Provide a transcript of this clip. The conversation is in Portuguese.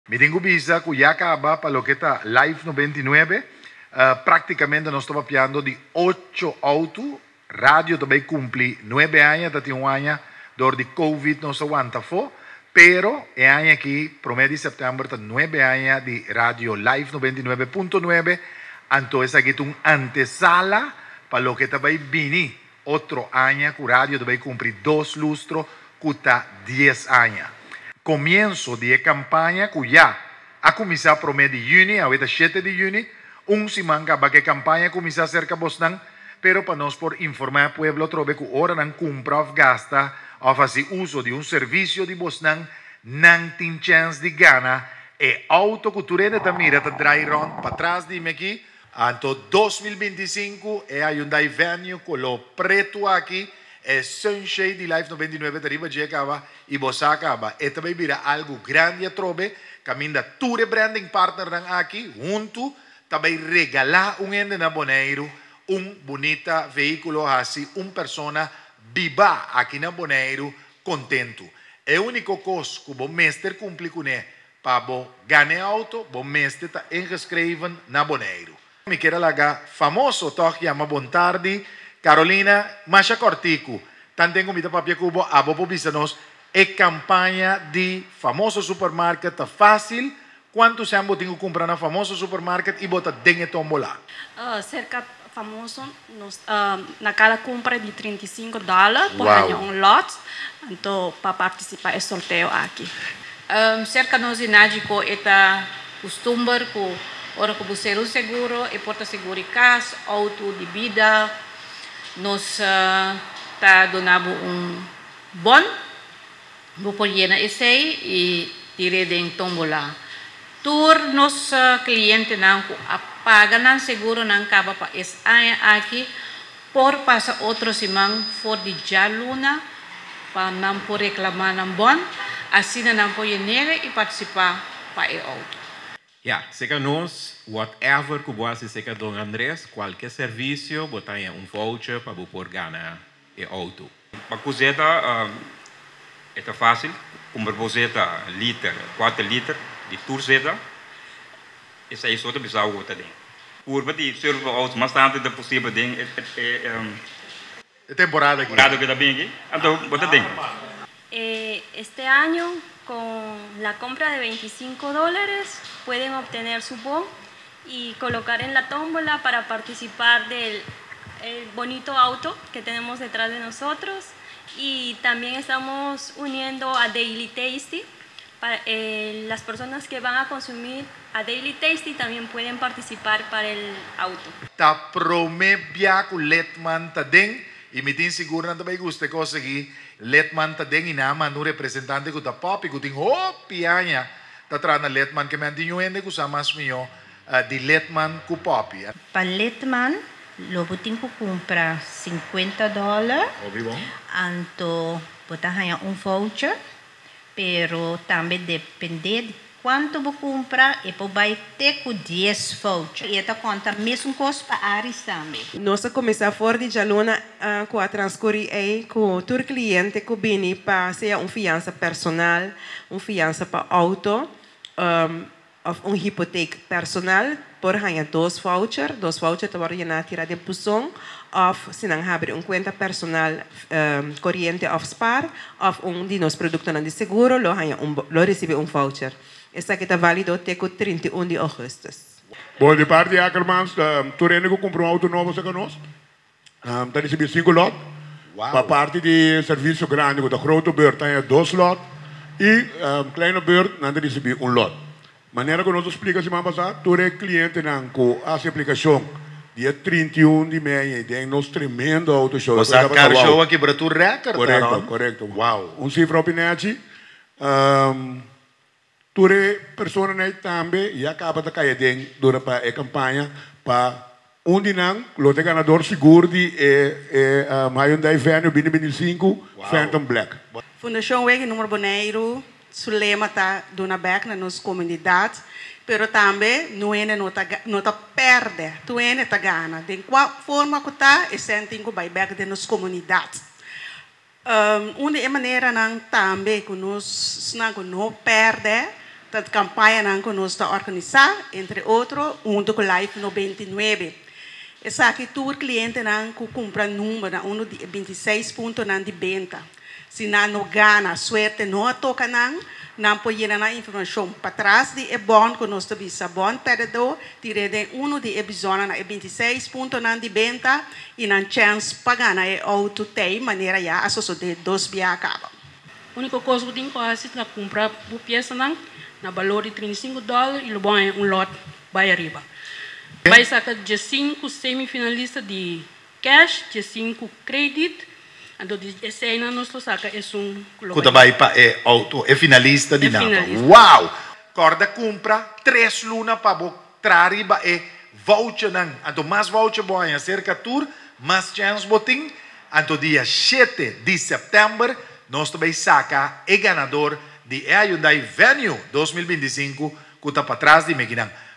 Miringo Bisa, cuya acaba para lo que está Live 99, praticamente nós estamos piando de 8 autos, rádio também cumpre 9 anos, até um ano, door de Covid não se aguenta fo, pero é ano aqui, promedio de setembro, está 9 anos de rádio Live 99.9, então essa aqui é uma antesala para lo que também vini, outro ano que o rádio também cumpre 2 lustros, que está 10 anos. Comienzo de campaña cuya a comenzar promedio de junio, ahorita 7 de junio, semana para que campaña comienza cerca bosnan, pero para nos por informar al pueblo trobe que ahora nan compra o gasta o hacer uso de un servicio de bosnan, nan tin chance de gana e auto que tu mira te dry run para atrás dime aqui, anto 2025 e a Hyundai Venue con lo preto aqui é Sunshade de Life 99 arriba de acaba e você acaba e também vira algo grande a trobe caminda ture branding partner dan aqui junto também regalar ende na Bonaire bonita veículo assim persona viva aqui na Bonaire contento é o único costo que o mestre cumpre com ele para bom ganhar auto o mestre está inscrito na Bonaire me quero lagar famoso toque chama Bom Tarde Carolina, Masha Cortico, também comida papia cubo, a bobo bisanos, é campanha de famoso supermarket, tá fácil. Quanto se ambos tenho comprar na famoso supermarket e bota dentro tombola? Cerca famoso, na cada compra de $35 por ganhar lot, então para participar do sorteio aqui. Cerca nós inágico eta costume com ora que você o seguro e porta seguro e casa, auto de vida. Nós tá donando bon, vou pôr na esse e tirei de tombola. Tour nos cliente não paga não seguro não acaba para esse aqui por passar outro semana for de jaluna para não por reclamar não bon, assim não pode nele e participar para o auto. Ja, zeker nós, whatever que você zeker Don Andrés, qualquer serviço, botar voucher para você ganhar o auto. Para cozeta é fácil, comprar cozeta liter, 4 litros de turzeta, essa é só de bizarro o também. Por bater serve auto mais tanto de possível ding é temporada aqui. Temporada que está bem aqui, então bota ding. Este año, con la compra de $25, pueden obtener su bon y colocar en la tómbola para participar del bonito auto que tenemos detrás de nosotros. Y también estamos uniendo a Daily Tasty. Para, las personas que van a consumir a Daily Tasty también pueden participar para el auto. Ta promebia ku letman ta ding, imitin siguro na tabay gusto ko sige. Letman ta ding inaman no representante ko ta papi ko ting pianya ta trana letman que me antinhuende ko sa mas mio di letman ku papi. Para letman lo buting ko compra $50. Obvio. Anto botahan voucher, pero também depende de quanto vou comprar e vai ter com 10 voucher. E esta conta mesmo custo para Aris também. Nós começamos fora de jalona com a transcorrer aí com o cliente que vem para ser fiança personal, fiança para auto, ou hipoteca personal, por ganhar 2 voucher para ganhar tirar de pusong, ou se não abrir conta personal corrente of spar, ou de nos produtos de seguro, lo recebe voucher. Essa aqui está válido até o 31 de agosto. Bom, de parte de Ackermans, tu que comprou auto novo para nós. Está recebendo 5 lotes. Para parte de serviço grande, da grote beurt, tem 2 lotes. E kleine beurt, não recebe 1 lot. Maneira que nós explicamos semana passada, tu cliente não com essa aplicação dia 31 de maio, tem nosso tremendo auto show. Você car show aqui para tu recorde, correto. Wow. Cifra opinete. Ture persona na também e acaba de cair dentro durante a campanha para nang lo te ganador seguro de Hyundai Venue 2025 Phantom Black. Fundação Weg número Bonaire, Sulema tá dona back na nossa comunidade, pero também não é nota perde, tu é tá gana. De qual forma que tá e sentem que vai back de nossa comunidade. Uma maneira não também que nós não perde da campanha que nós estamos organizando, entre outros, junto com Life 99. Essa aqui, todo cliente que compra número, um de 26 pontos de venda. Se não ganha, suerte não toca, não pode ir na informação para trás de bom que nós temos bom perdedor, tirei um de episódio na 26 pontos de venda e não chance para ganhar auto tem maneira já a só de 2 via acaba. A única coisa que eu tenho que fazer é comprar uma peça na valor de $35 e levar lote vai arriba. Vai sacar de 5 semifinalistas de cash, de 5 crédito. Então, esse aí nós saca é Kuta vai para auto, finalista de nada. Uau! Corda compra 3 luna para trariba voucher nang. Então, mais voucher boa cerca tour, mais chance boting. Então, dia 7 de setembro, nós também saca ganador de Hyundai Venue 2025, kuta para trás de Mequinang.